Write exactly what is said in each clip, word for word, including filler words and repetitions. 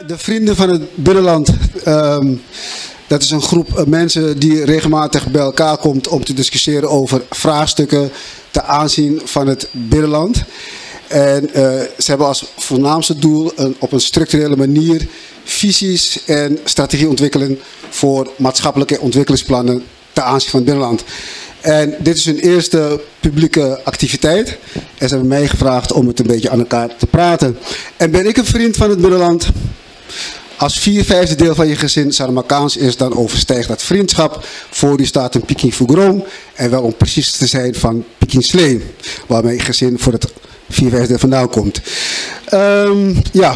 de Vrienden van het Binnenland. Um, dat is een groep mensen die regelmatig bij elkaar komt om te discussiëren over vraagstukken ten aanzien van het binnenland. En uh, ze hebben als voornaamste doel een, op een structurele manier visies en strategie ontwikkelen voor maatschappelijke ontwikkelingsplannen ten aanzien van het binnenland. En dit is hun eerste publieke activiteit. En ze hebben mij gevraagd om het een beetje aan elkaar te praten. En ben ik een vriend van het binnenland? Als vier vijfde deel van je gezin Saramakaans is, dan overstijgt dat vriendschap. Voor die staat een Peking Fugrong. En wel om precies te zijn van Peking Slee. Waar mijn gezin voor het vier vijfde deel vandaan komt. Um, ja.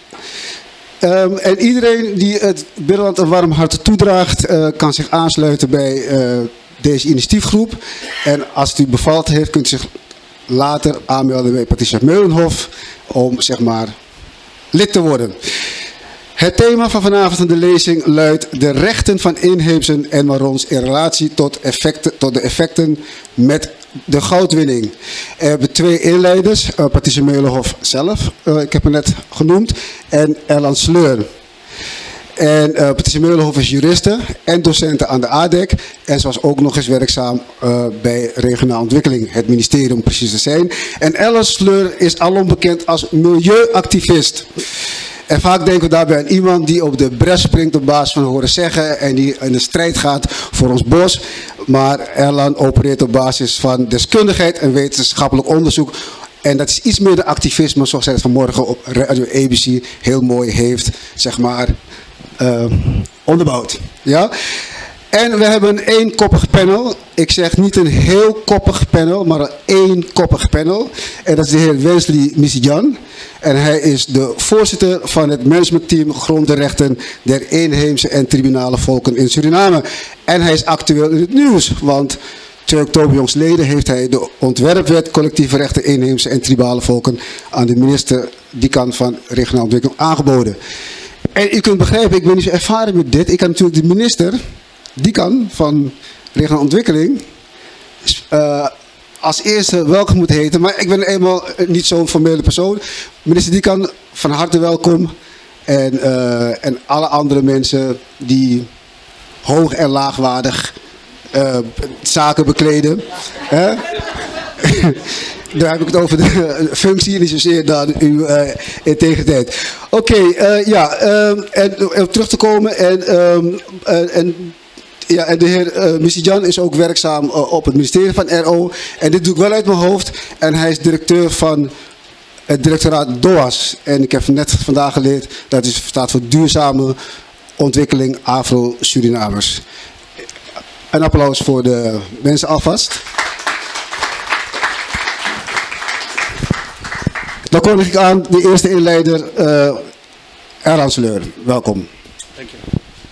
Um, en iedereen die het binnenland een warm hart toedraagt, uh, kan zich aansluiten bij uh, deze initiatiefgroep. En als het u bevalt heeft, kunt u zich later aanmelden bij Patricia Meulenhof om zeg maar lid te worden. Het thema van vanavond in de lezing luidt de rechten van inheemsen en Marrons in relatie tot, effecten, tot de effecten met de goudwinning. Er hebben twee inleiders, uh, Patricia Meulenhof zelf, uh, ik heb hem net genoemd, en Erland Sleur. En uh, Patricia Meulenhof is juriste en docente aan de A D E C. En ze was ook nog eens werkzaam uh, bij regionale ontwikkeling, het ministerie om precies te zijn. En Erland Sleur is alom bekend als milieuactivist. En vaak denken we daarbij aan iemand die op de bres springt op basis van horen zeggen en die in de strijd gaat voor ons bos. Maar Erland opereert op basis van deskundigheid en wetenschappelijk onderzoek. En dat is iets meer de activisme zoals hij het vanmorgen op Radio A B C heel mooi heeft, zeg maar, uh, onderbouwd. Ja? En we hebben een eenkoppig panel. Ik zeg niet een heel koppig panel, maar een eenkoppig panel. En dat is de heer Wensley Misijan. En hij is de voorzitter van het managementteam Grondrechten der inheemse en tribunale volken in Suriname. En hij is actueel in het nieuws, want twee oktober jongstleden heeft hij de ontwerpwet collectieve rechten inheemse en tribale volken aan de minister Dikan van regionale ontwikkeling aangeboden. En u kunt begrijpen, ik ben niet zo ervaren met dit. Ik kan natuurlijk de minister Dikan van regionale ontwikkeling uh, als eerste welkom moet heten. Maar ik ben eenmaal niet zo'n formele persoon. Minister Dikan, van harte welkom. En, uh, en alle andere mensen die hoog en laagwaardig uh, zaken bekleden. Hè? Daar heb ik het over de functie, niet zozeer dan uw uh, integriteit. Oké, okay, uh, ja, uh, en om terug te komen. En, um, uh, en, ja, en de heer uh, Misijan is ook werkzaam uh, op het ministerie van R O. En dit doe ik wel uit mijn hoofd. En hij is directeur van het directoraat D O A S. En ik heb net vandaag geleerd dat het staat voor Duurzame Ontwikkeling Afro-Surinamers. Een applaus voor de mensen alvast. Dan kom ik aan de eerste inleider, uh, Erland Sleur. Welkom. Dank je.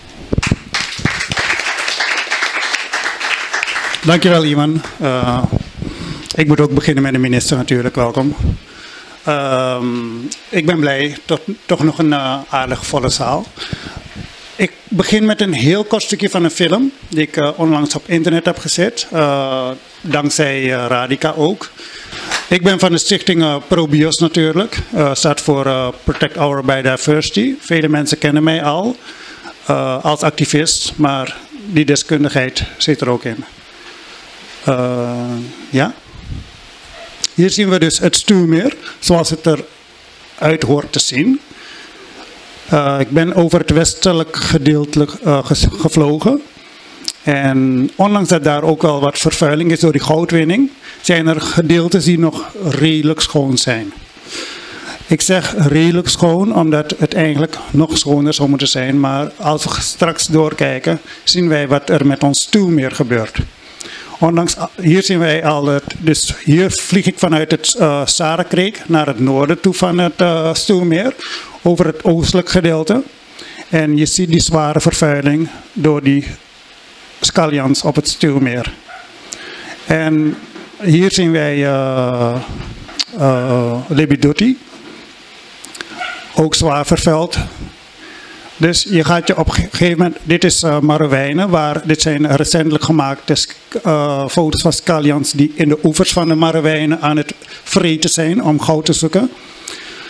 Dankjewel, Iman. Uh, ik moet ook beginnen met de minister natuurlijk. Welkom. Uh, ik ben blij. Toch, toch nog een uh, aardig volle zaal. Ik begin met een heel kort stukje van een film die ik uh, onlangs op internet heb gezet. Uh, dankzij uh, Radika ook. Ik ben van de stichting uh, ProBios natuurlijk. Uh, staat voor uh, Protect Our Biodiversity. Vele mensen kennen mij al uh, als activist, maar die deskundigheid zit er ook in. Uh, ja. Hier zien we dus het Stuwmeer, zoals het eruit hoort te zien. Uh, ik ben over het westelijk gedeelte uh, gevlogen. En ondanks dat daar ook wel wat vervuiling is door die goudwinning, zijn er gedeeltes die nog redelijk schoon zijn. Ik zeg redelijk schoon omdat het eigenlijk nog schoner zou moeten zijn. Maar als we straks doorkijken, zien wij wat er met ons Stuwmeer gebeurt. Ondanks, hier zien wij al, het, dus hier vlieg ik vanuit het uh, Sarekreek naar het noorden toe van het uh, Stuwmeer, over het oostelijk gedeelte. En je ziet die zware vervuiling door die scallions op het Stuwmeer. En hier zien wij uh, uh, Lebiduti, ook zwaar vervuild. Dus je gaat je op een gegeven moment, dit is uh, Marowijnen, waar, dit zijn recentelijk gemaakte uh, foto's van scallions die in de oevers van de Marowijnen aan het vreten zijn om goud te zoeken.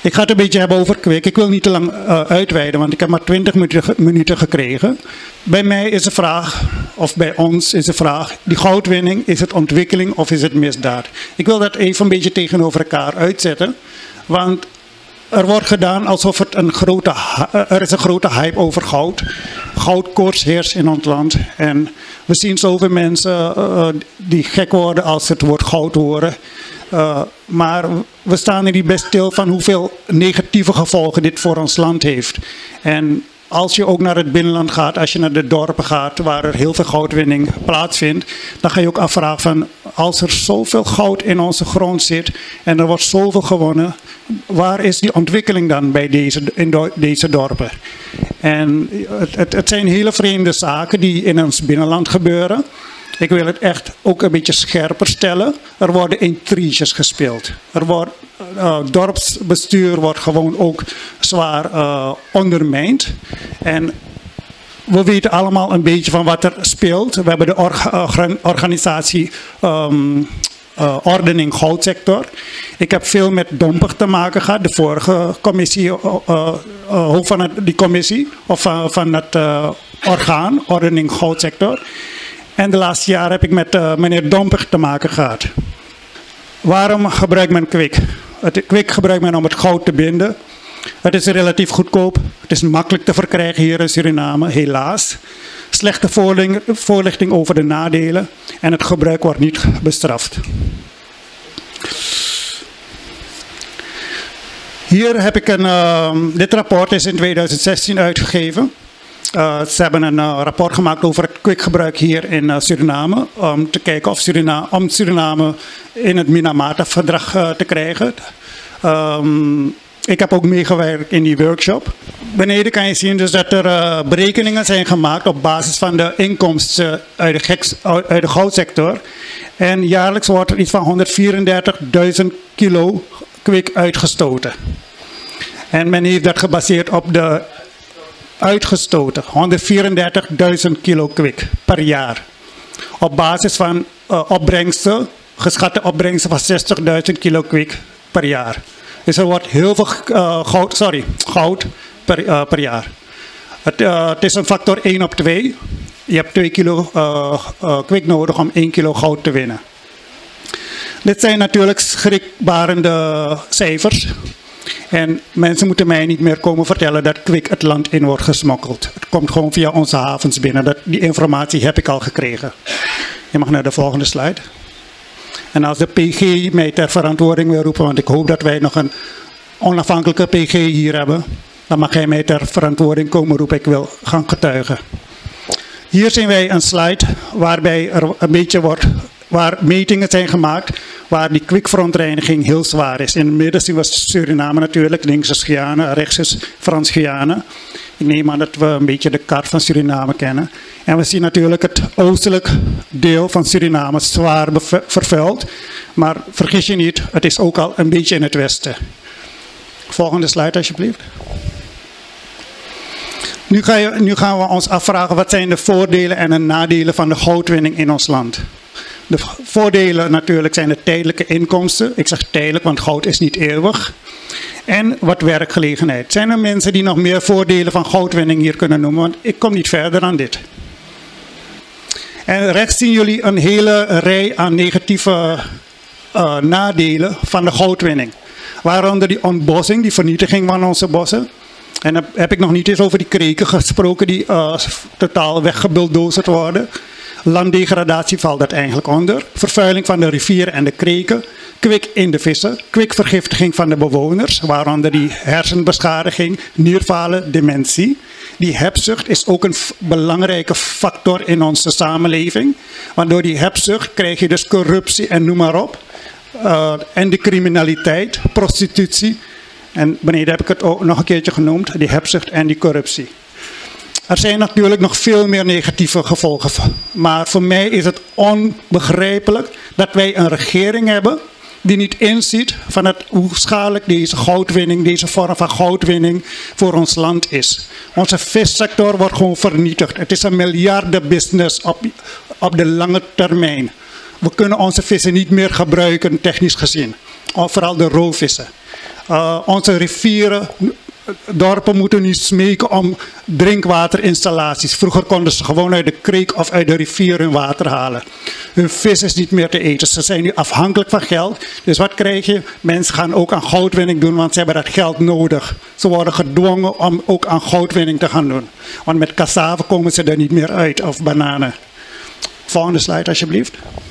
Ik ga het een beetje hebben over kwik. Ik wil niet te lang uh, uitweiden, want ik heb maar twintig minuten gekregen. Bij mij is de vraag, of bij ons is de vraag, die goudwinning, is het ontwikkeling of is het misdaad? Ik wil dat even een beetje tegenover elkaar uitzetten, want er wordt gedaan alsof het een grote, er is een grote hype over goud. Goudkoorts heerst in ons land. En we zien zoveel mensen uh, die gek worden als het woord goud horen. Uh, maar we staan er niet best stil van hoeveel negatieve gevolgen dit voor ons land heeft. En als je ook naar het binnenland gaat, als je naar de dorpen gaat waar er heel veel goudwinning plaatsvindt, dan ga je ook afvragen van, als er zoveel goud in onze grond zit en er wordt zoveel gewonnen, waar is die ontwikkeling dan bij deze, in do, deze dorpen? En het, het, het zijn hele vreemde zaken die in ons binnenland gebeuren. Ik wil het echt ook een beetje scherper stellen. Er worden intriges gespeeld. Er wordt, uh, dorpsbestuur wordt gewoon ook zwaar uh, ondermijnd. En we weten allemaal een beetje van wat er speelt. We hebben de orga organisatie um, uh, Ordening Goudsector. Ik heb veel met Dompig te maken gehad. De vorige commissie, uh, uh, hoofd van het, die commissie, of uh, van het uh, orgaan, Ordening Goudsector. En de laatste jaren heb ik met uh, meneer Dompig te maken gehad. Waarom gebruikt men kwik? Het kwik gebruikt men om het goud te binden. Het is relatief goedkoop. Het is makkelijk te verkrijgen hier in Suriname, helaas. Slechte voorlichting over de nadelen. En het gebruik wordt niet bestraft. Hier heb ik een... Uh, dit rapport is in tweeduizend zestien uitgegeven. Uh, ze hebben een uh, rapport gemaakt over het kwikgebruik hier in uh, Suriname. Om te kijken of Suriname, om Suriname in het Minamata-verdrag uh, te krijgen. Um, ik heb ook meegewerkt in die workshop. Beneden kan je zien dus dat er uh, berekeningen zijn gemaakt op basis van de inkomsten uit de, geks, uit de goudsector. En jaarlijks wordt er iets van honderdvierendertigduizend kilo kwik uitgestoten. En men heeft dat gebaseerd op de uitgestoten, honderdvierendertigduizend kilo kwik per jaar. Op basis van uh, opbrengsten, geschatte opbrengsten van zestigduizend kilo kwik per jaar. Dus er wordt heel veel uh, goud, sorry, goud per, uh, per jaar. Het, uh, het is een factor één op twee. Je hebt twee kilo uh, uh, kwik nodig om één kilo goud te winnen. Dit zijn natuurlijk schrikbarende cijfers. En mensen moeten mij niet meer komen vertellen dat kwik het land in wordt gesmokkeld. Het komt gewoon via onze havens binnen. Dat, die informatie heb ik al gekregen. Je mag naar de volgende slide. En als de P G mij ter verantwoording wil roepen, want ik hoop dat wij nog een onafhankelijke P G hier hebben, dan mag hij mij ter verantwoording komen roepen. Ik wil gaan getuigen. Hier zien wij een slide waarbij er een beetje wordt, waar metingen zijn gemaakt, waar die kwikverontreiniging heel zwaar is. In het midden zien we Suriname natuurlijk, links is Guyana, rechts is Frans-Guyana. Ik neem aan dat we een beetje de kaart van Suriname kennen. En we zien natuurlijk het oostelijk deel van Suriname zwaar vervuild. Maar vergis je niet, het is ook al een beetje in het westen. Volgende slide alsjeblieft. Nu, ga je, nu gaan we ons afvragen wat zijn de voordelen en de nadelen van de goudwinning in ons land. De voordelen natuurlijk zijn de tijdelijke inkomsten. Ik zeg tijdelijk, want goud is niet eeuwig. En wat werkgelegenheid. Zijn er mensen die nog meer voordelen van goudwinning hier kunnen noemen? Want ik kom niet verder dan dit. En rechts zien jullie een hele rij aan negatieve uh, nadelen van de goudwinning. Waaronder die ontbossing, die vernietiging van onze bossen. En dan heb ik nog niet eens over die kreken gesproken die uh, totaal weggebulldozerd worden. Landdegradatie valt dat eigenlijk onder. Vervuiling van de rivieren en de kreken. Kwik in de vissen. Kwikvergiftiging van de bewoners. Waaronder die hersenbeschadiging, nierfalen, dementie. Die hebzucht is ook een belangrijke factor in onze samenleving. Want door die hebzucht krijg je dus corruptie en noem maar op. Uh, en de criminaliteit, prostitutie. En beneden heb ik het ook nog een keertje genoemd. Die hebzucht en die corruptie. Er zijn natuurlijk nog veel meer negatieve gevolgen. Maar voor mij is het onbegrijpelijk dat wij een regering hebben die niet inziet van het, hoe schadelijk deze goudwinning, deze vorm van goudwinning voor ons land is. Onze vissector wordt gewoon vernietigd. Het is een miljardenbusiness op, op de lange termijn. We kunnen onze vissen niet meer gebruiken, technisch gezien. Vooral de roofvissen. Uh, onze rivieren, dorpen moeten nu smeken om drinkwaterinstallaties. Vroeger konden ze gewoon uit de kreek of uit de rivier hun water halen. Hun vis is niet meer te eten. Ze zijn nu afhankelijk van geld. Dus wat krijg je? Mensen gaan ook aan goudwinning doen, want ze hebben dat geld nodig. Ze worden gedwongen om ook aan goudwinning te gaan doen. Want met cassave komen ze er niet meer uit, of bananen. Volgende slide alsjeblieft.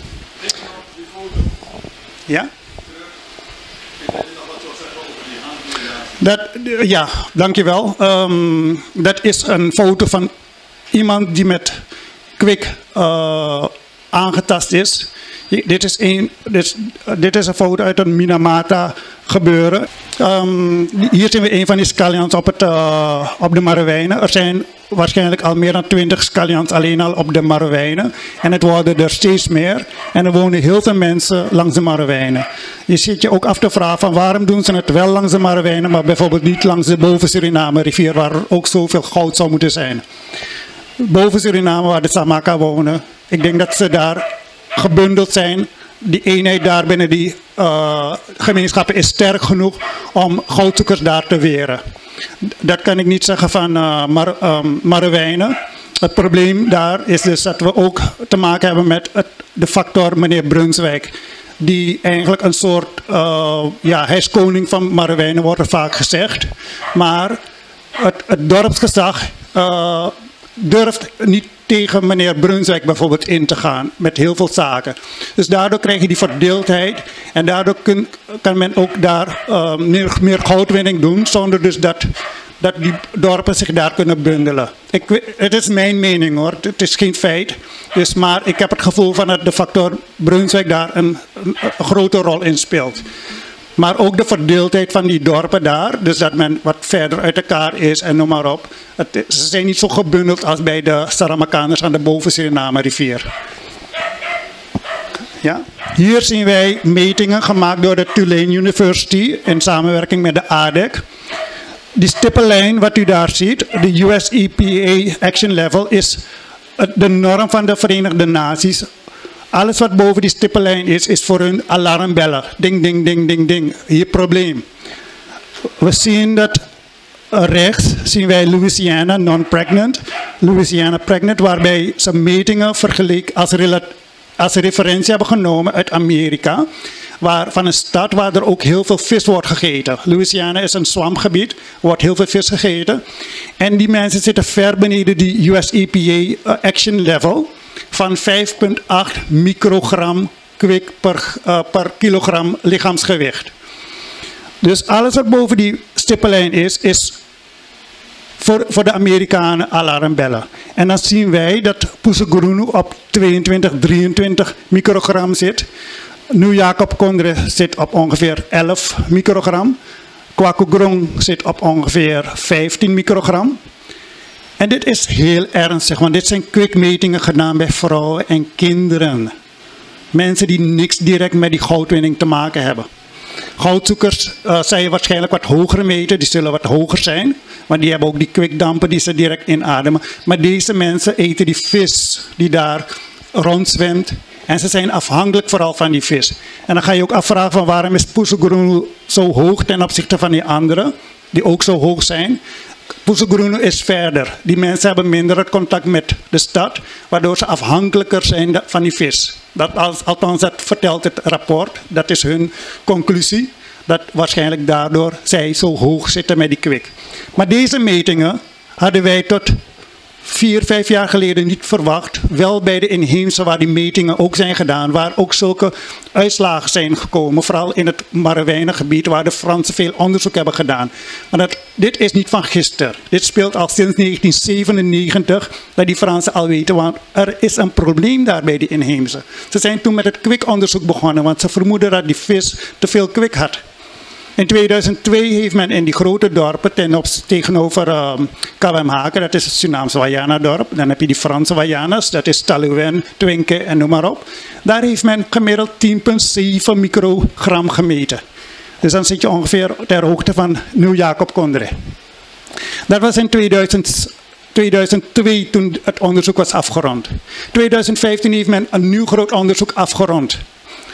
Ja? Dat, ja, dankjewel. Um, dat is een foto van iemand die met kwik uh, aangetast is. Dit is, een, dit, dit is een foto uit een Minamata gebeuren. Um, hier zien we een van die scallions op, het, uh, op de Marowijnen. Er zijn waarschijnlijk al meer dan twintig scallions alleen al op de Marowijnen. En het worden er steeds meer. En er wonen heel veel mensen langs de Marowijnen. Je zit je ook af te vragen van waarom doen ze het wel langs de Marowijnen, maar bijvoorbeeld niet langs de boven Suriname rivier waar er ook zoveel goud zou moeten zijn. Boven Suriname waar de Samaka wonen. Ik denk dat ze daar gebundeld zijn. Die eenheid daar binnen die uh, gemeenschappen is sterk genoeg om goudzoekers daar te weren. Dat kan ik niet zeggen van uh, Mar um, Marowijnen. Het probleem daar is dus dat we ook te maken hebben met het, de factor meneer Brunswijk. Die eigenlijk een soort, uh, ja, hij is koning van Marowijnen, wordt er vaak gezegd. Maar het, het dorpsgezag uh, durft niet tegen meneer Brunswijk bijvoorbeeld in te gaan met heel veel zaken. Dus daardoor krijg je die verdeeldheid en daardoor kun, kan men ook daar uh, meer, meer goudwinning doen zonder dus dat, dat die dorpen zich daar kunnen bundelen. Ik, het is mijn mening hoor, het is geen feit. Dus, maar ik heb het gevoel van dat de factor Brunswijk daar een, een, een grote rol in speelt. Maar ook de verdeeldheid van die dorpen daar, dus dat men wat verder uit elkaar is en noem maar op. Het, ze zijn niet zo gebundeld als bij de Saramakaners aan de boven Suriname rivier. Ja. Hier zien wij metingen gemaakt door de Tulane University in samenwerking met de A D E C. Die stippenlijn wat u daar ziet, de U S E P A Action Level, is de norm van de Verenigde Naties. Alles wat boven die stippenlijn is, is voor hun alarmbellen. Ding, ding, ding, ding, ding. Hier probleem. We zien dat rechts, zien wij Louisiana non-pregnant. Louisiana pregnant, waarbij ze metingen vergeleken als, als referentie hebben genomen uit Amerika. Waar, van een stad waar er ook heel veel vis wordt gegeten. Louisiana is een zwampgebied, er wordt heel veel vis gegeten. En die mensen zitten ver beneden die U S E P A Action Level van vijf komma acht microgram kwik per, uh, per kilogram lichaamsgewicht. Dus alles wat boven die stippenlijn is, is voor, voor de Amerikanen alarmbellen. En dan zien wij dat Pusagrunu op tweeëntwintig, drieëntwintig microgram zit. Nu Jacob Kondre zit op ongeveer elf microgram. Kwakogrong zit op ongeveer vijftien microgram. En dit is heel ernstig, want dit zijn kwikmetingen gedaan bij vrouwen en kinderen. Mensen die niks direct met die goudwinning te maken hebben. Goudzoekers uh, zijn waarschijnlijk wat hoger meten, die zullen wat hoger zijn. Want die hebben ook die kwikdampen die ze direct inademen. Maar deze mensen eten die vis die daar rondzwemt. En ze zijn afhankelijk vooral van die vis. En dan ga je ook afvragen van waarom is Pusagrunu zo hoog ten opzichte van die anderen, die ook zo hoog zijn. Pusagrunu is verder. Die mensen hebben minder het contact met de stad, waardoor ze afhankelijker zijn van die vis. Dat, althans, dat vertelt het rapport. Dat is hun conclusie. Dat waarschijnlijk daardoor zij zo hoog zitten met die kwik. Maar deze metingen hadden wij tot vier, vijf jaar geleden niet verwacht. Wel bij de inheemse waar die metingen ook zijn gedaan. Waar ook zulke uitslagen zijn gekomen. Vooral in het Marowijnengebied waar de Fransen veel onderzoek hebben gedaan. Maar dat, dit is niet van gisteren. Dit speelt al sinds negentien zevenennegentig. Dat die Fransen al weten. Want er is een probleem daar bij die inheemse. Ze zijn toen met het kwikonderzoek begonnen. Want ze vermoeden dat die vis te veel kwik had. In tweeduizend twee heeft men in die grote dorpen ten op, tegenover uh, Kawemhaken, dat is het Surinaamse Wayana-dorp. Dan heb je die Franse Wayanas, dat is Talouin, Twinke en noem maar op. Daar heeft men gemiddeld tien komma zeven microgram gemeten. Dus dan zit je ongeveer ter hoogte van Nieuw Jacob Kondre. Dat was in tweeduizend, tweeduizend twee toen het onderzoek was afgerond. tweeduizend vijftien heeft men een nieuw groot onderzoek afgerond.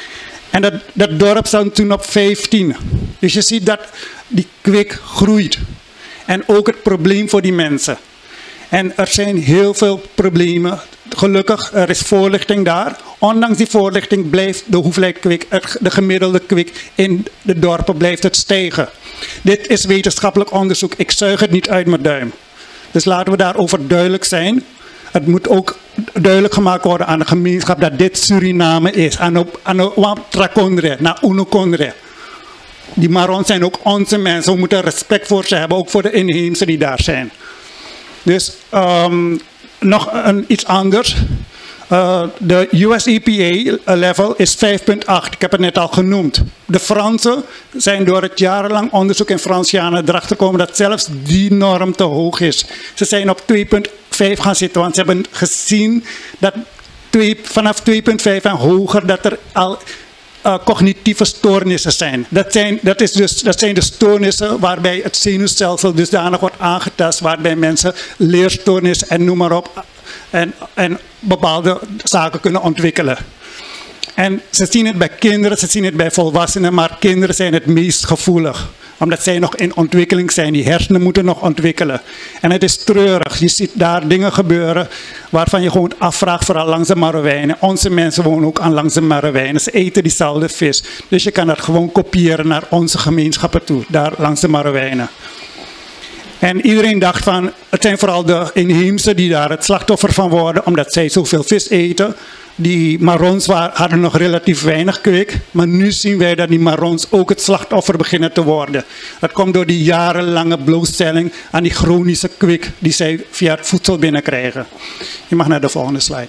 En dat, dat dorp stond toen op vijftien. Dus je ziet dat die kwik groeit. En ook het probleem voor die mensen. En er zijn heel veel problemen. Gelukkig, er is voorlichting daar. Ondanks die voorlichting blijft de hoeveelheid kwik, de gemiddelde kwik in de dorpen blijft het stijgen. Dit is wetenschappelijk onderzoek. Ik zuig het niet uit mijn duim. Dus laten we daarover duidelijk zijn. Het moet ook duidelijk gemaakt worden aan de gemeenschap dat dit Suriname is. Aan Trakondre, naar Unokondre. Die Marons zijn ook onze mensen. We moeten respect voor ze hebben, ook voor de inheemse die daar zijn. Dus um, nog een, iets anders. Uh, de U S E P A level is vijf komma acht. Ik heb het net al genoemd. De Fransen zijn door het jarenlang onderzoek in Francianen erachter gekomen dat zelfs die norm te hoog is. Ze zijn op twee komma vijf gaan zitten, want ze hebben gezien dat twee, vanaf twee komma vijf en hoger dat er al uh, cognitieve stoornissen zijn. Dat zijn, dat, is dus, dat zijn de stoornissen waarbij het zenuwstelsel dusdanig wordt aangetast, waarbij mensen leerstoornissen en noem maar op en, en bepaalde zaken kunnen ontwikkelen. En ze zien het bij kinderen, ze zien het bij volwassenen, maar kinderen zijn het meest gevoelig. Omdat zij nog in ontwikkeling zijn, die hersenen moeten nog ontwikkelen. En het is treurig, je ziet daar dingen gebeuren waarvan je gewoon afvraagt, vooral langs de Marowijnen. Onze mensen wonen ook aan langs de Marowijnen, ze eten diezelfde vis. Dus je kan dat gewoon kopiëren naar onze gemeenschappen toe, daar langs de Marowijnen. En iedereen dacht van, het zijn vooral de inheemse die daar het slachtoffer van worden, omdat zij zoveel vis eten. Die Marons hadden nog relatief weinig kwik, maar nu zien wij dat die Marons ook het slachtoffer beginnen te worden. Dat komt door die jarenlange blootstelling aan die chronische kwik die zij via het voedsel binnenkrijgen. Je mag naar de volgende slide.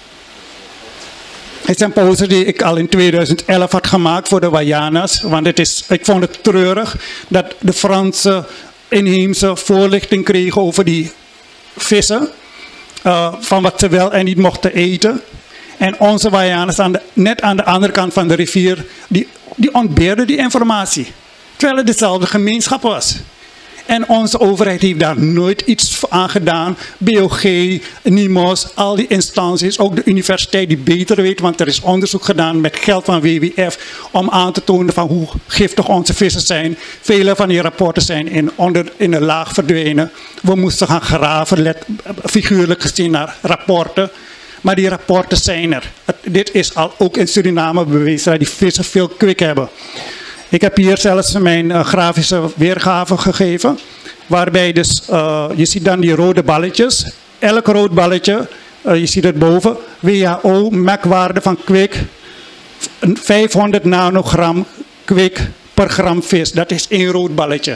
Het is een poster die ik al in tweeduizend elf had gemaakt voor de Wayanas, want het is, ik vond het treurig dat de Franse inheemse voorlichting kregen over die vissen, uh, van wat ze wel en niet mochten eten. En onze Wayaners aan de, net aan de andere kant van de rivier, die, die ontbeerden die informatie. Terwijl het dezelfde gemeenschap was. En onze overheid heeft daar nooit iets aan gedaan. B O G, NIMOS, al die instanties, ook de universiteit die beter weet. Want er is onderzoek gedaan met geld van W W F om aan te tonen van hoe giftig onze vissen zijn. Vele van die rapporten zijn in, onder, in de laag verdwenen. We moesten gaan graven, let, figuurlijk gezien naar rapporten. Maar die rapporten zijn er. Het, dit is al ook in Suriname bewezen dat die vissen veel kwik hebben. Ik heb hier zelfs mijn uh, grafische weergave gegeven. Waarbij dus, uh, je ziet dan die rode balletjes. Elk rood balletje, uh, je ziet het boven. W H O, M A C-waarde van kwik. vijfhonderd nanogram kwik per gram vis. Dat is één rood balletje.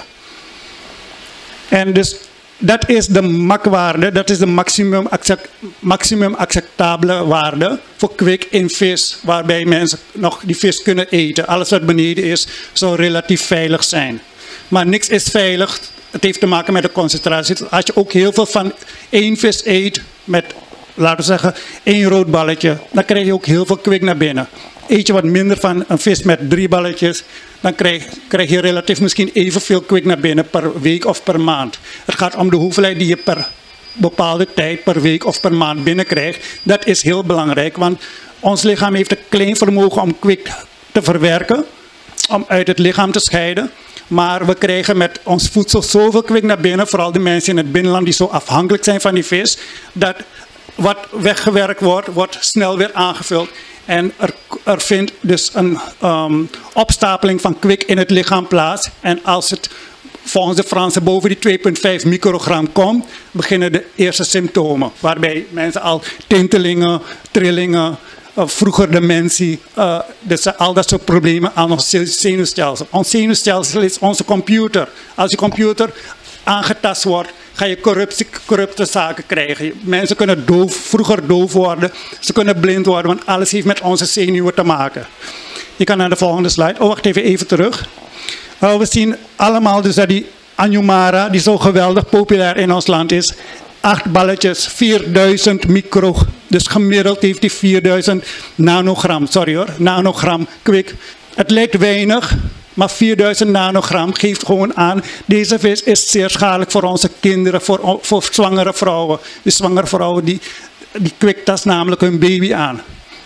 En dus dat is de M A C-waarde, dat is de maximum, accept, maximum acceptabele waarde voor kwik in vis, waarbij mensen nog die vis kunnen eten. Alles wat beneden is, zou relatief veilig zijn. Maar niks is veilig, het heeft te maken met de concentratie. Als je ook heel veel van één vis eet, met, laten we zeggen, één rood balletje, dan krijg je ook heel veel kwik naar binnen. Eet je wat minder van een vis met drie balletjes, dan krijg, krijg je relatief misschien evenveel kwik naar binnen per week of per maand. Het gaat om de hoeveelheid die je per bepaalde tijd, per week of per maand binnenkrijgt. Dat is heel belangrijk, want ons lichaam heeft een klein vermogen om kwik te verwerken, om uit het lichaam te scheiden. Maar we krijgen met ons voedsel zoveel kwik naar binnen, vooral de mensen in het binnenland die zo afhankelijk zijn van die vis, dat wat weggewerkt wordt, wordt snel weer aangevuld. En er, er vindt dus een um, opstapeling van kwik in het lichaam plaats. En als het volgens de Fransen boven die twee komma vijf microgram komt, beginnen de eerste symptomen. Waarbij mensen al tintelingen, trillingen, uh, vroeger dementie, uh, dus al dat soort problemen aan ons zenuwstelsel. Ons zenuwstelsel is onze computer. Als je computer aangetast wordt, ga je corruptie, corrupte zaken krijgen. Mensen kunnen doof, vroeger doof worden, ze kunnen blind worden, want alles heeft met onze zenuwen te maken. Je kan naar de volgende slide. Oh, wacht even, even terug. Uh, we zien allemaal dus dat die Anyumara, die zo geweldig populair in ons land is, acht balletjes, vierduizend micro, dus gemiddeld heeft die vierduizend nanogram, sorry hoor, nanogram kwik. Het lijkt weinig, maar vierduizend nanogram geeft gewoon aan, deze vis is zeer schadelijk voor onze kinderen, voor, voor zwangere vrouwen. De zwangere vrouwen die, die kwikt namelijk hun baby aan.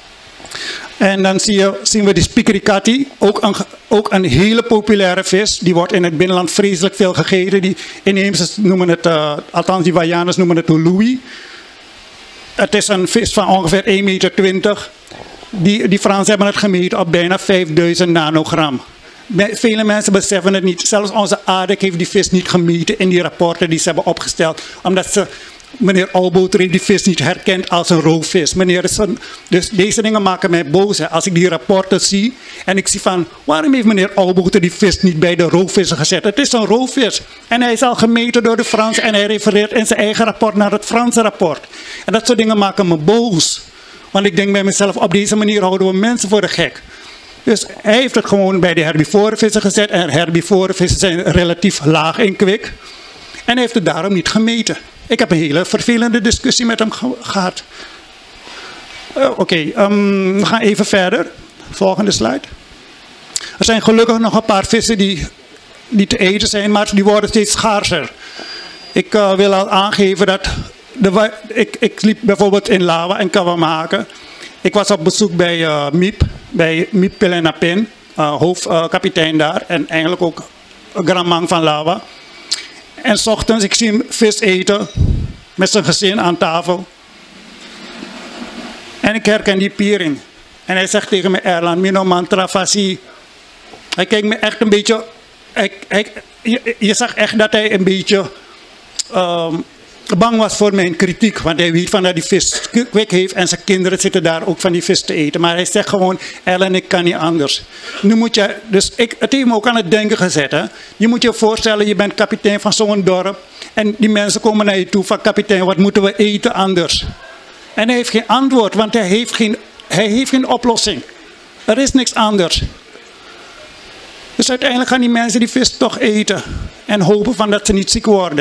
En dan zie je, zien we die spiekerikati, ook een, ook een hele populaire vis. Die wordt in het binnenland vreselijk veel gegeten. Die inheemers noemen het, uh, althans die Wayaners noemen het louis. Het is een vis van ongeveer één meter twintig. Die, die Fransen hebben het gemeten op bijna vijfduizend nanogram. Vele mensen beseffen het niet. Zelfs onze aardig heeft die vis niet gemeten in die rapporten die ze hebben opgesteld. Omdat ze, meneer Oudboter heeft die vis niet herkend als een roofvis. Meneer is een, dus deze dingen maken mij boos. Hè. Als ik die rapporten zie en ik zie van, waarom heeft meneer Oudboter die vis niet bij de roofvissen gezet? Het is een roofvis. En hij is al gemeten door de Fransen en hij refereert in zijn eigen rapport naar het Franse rapport. En dat soort dingen maken me boos. Want ik denk bij mezelf, op deze manier houden we mensen voor de gek. Dus hij heeft het gewoon bij de herbivore vissen gezet. En herbivore vissen zijn relatief laag in kwik. En hij heeft het daarom niet gemeten. Ik heb een hele vervelende discussie met hem ge gehad. Uh, Oké, okay, um, we gaan even verder. Volgende slide. Er zijn gelukkig nog een paar vissen die, die te eten zijn, maar die worden steeds schaarser. Ik uh, wil al aangeven dat... De, ik, ik liep bijvoorbeeld in Lawa en Kawamake. Ik was op bezoek bij uh, Miep, bij Miep Pelenapin, uh, hoofdkapitein uh, daar. En eigenlijk ook Gramang van Lawa. En 's ochtends, ik zie hem vis eten met zijn gezin aan tafel. En ik herken die piering. En hij zegt tegen me, Erland, mino mantra fasi. Hij kijkt me echt een beetje... Hij, hij, je, je zag echt dat hij een beetje... Um, bang was voor mijn kritiek, want hij weet van dat die vis kwik heeft en zijn kinderen zitten daar ook van die vis te eten. Maar hij zegt gewoon, Ellen, ik kan niet anders. Nu moet je, dus ik, het heeft me ook aan het denken gezet. Hè? Je moet je voorstellen, je bent kapitein van zo'n dorp en die mensen komen naar je toe van, kapitein, wat moeten we eten anders? En hij heeft geen antwoord, want hij heeft geen, hij heeft geen oplossing. Er is niks anders. Dus uiteindelijk gaan die mensen die vis toch eten en hopen van dat ze niet ziek worden.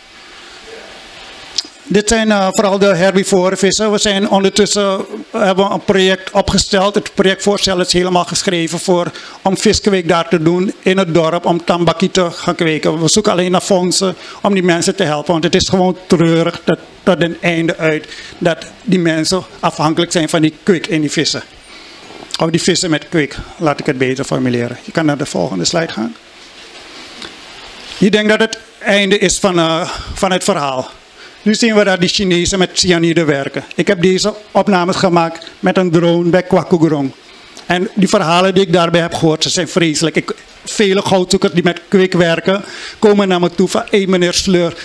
Dit zijn uh, vooral de herbivore vissen. We zijn ondertussen hebben een project opgesteld. Het projectvoorstel is helemaal geschreven voor, om viskweek daar te doen in het dorp. Om tambaki te gaan kweken. We zoeken alleen naar fondsen om die mensen te helpen. Want het is gewoon treurig dat, tot een einde uit dat die mensen afhankelijk zijn van die kwik in die vissen. Of die vissen met kwik. Laat ik het beter formuleren. Je kan naar de volgende slide gaan. Je denkt dat het einde is van, uh, van het verhaal. Nu zien we dat die Chinezen met cyanide werken. Ik heb deze opnames gemaakt met een drone bij Kwakogrong. En die verhalen die ik daarbij heb gehoord, ze zijn vreselijk. Ik, vele goudzoekers die met kwik werken, komen naar me toe van, hé hey, meneer Sleur,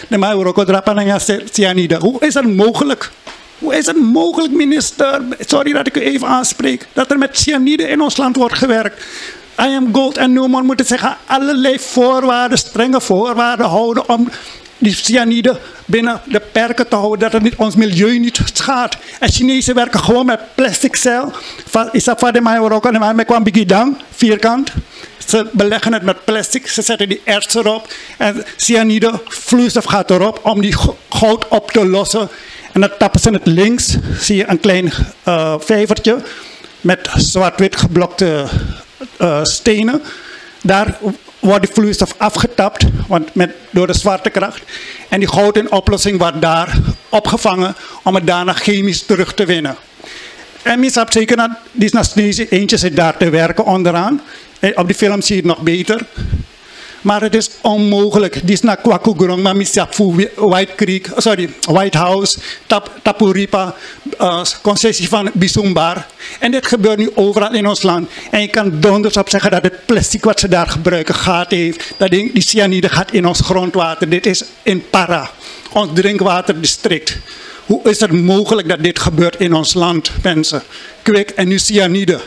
cyanide. Hoe is dat mogelijk? Hoe is het mogelijk, minister? Sorry dat ik u even aanspreek. Dat er met cyanide in ons land wordt gewerkt. I am Gold en Newman moeten zich aan allerlei voorwaarden, strenge voorwaarden houden om die cyanide binnen de perken te houden, dat het niet, ons milieu niet schaadt. En Chinezen werken gewoon met plastic cel. Is dat van de Majorokka en mij kwam Bigidang, vierkant. Ze beleggen het met plastic, ze zetten die erts erop en cyanide vloeistof gaat erop om die goud op te lossen. En dan tappen ze het links, zie je een klein uh, vijvertje met zwart-wit geblokte uh, stenen. Daar wordt die vloeistof afgetapt, want met, door de zwaartekracht. En die goud in oplossing wordt daar opgevangen om het daarna chemisch terug te winnen. En je hebt zeker dat die Nasnese eentje zit daar te werken onderaan. En op die film zie je het nog beter. Maar het is onmogelijk. Die is naar Kwakogrong, maar Misapu, White Creek, sorry, White House, Tap, Tapuripa, uh, concessie van Bisumbar. En dit gebeurt nu overal in ons land. En je kan donders op zeggen dat het plastic wat ze daar gebruiken gaten heeft. Dat die, die cyanide gaat in ons grondwater. Dit is in Para, ons drinkwaterdistrict. Hoe is het mogelijk dat dit gebeurt in ons land, mensen? Kwik en nu cyanide.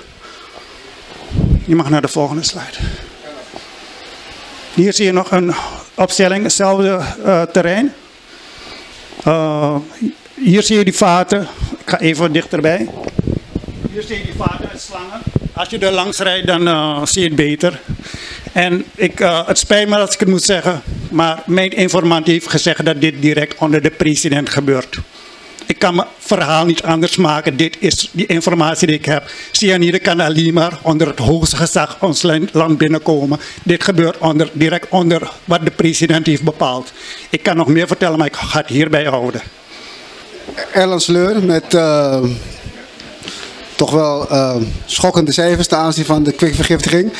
Je mag naar de volgende slide. Hier zie je nog een opstelling, hetzelfde uh, terrein. Uh, hier zie je die vaten. Ik ga even dichterbij. Hier zie je die vaten en slangen. Als je er langs rijdt, dan uh, zie je het beter. En ik, uh, het spijt me als ik het moet zeggen, maar mijn informant heeft gezegd dat dit direct onder de president gebeurt. Ik kan mijn verhaal niet anders maken. Dit is die informatie die ik heb. Cyanide kan alleen maar onder het hoogste gezag ons land binnenkomen. Dit gebeurt onder, direct onder wat de president heeft bepaald. Ik kan nog meer vertellen, maar ik ga het hierbij houden. Erland Sleur met uh, toch wel uh, schokkende cijfers ten aanzien van de kwikvergiftiging.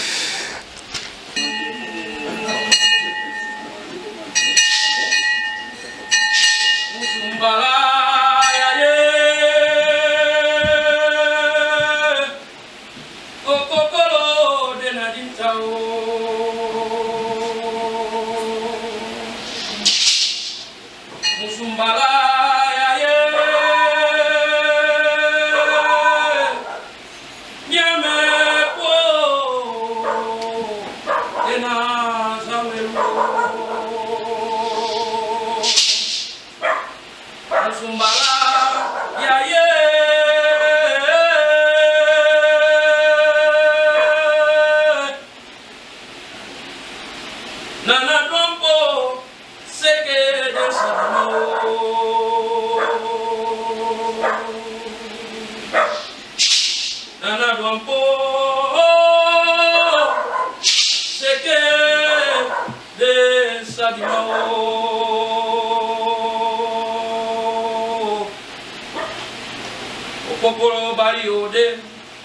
Popolo bariode,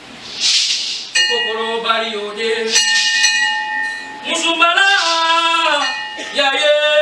popolo bariode, musumbala, ya ye.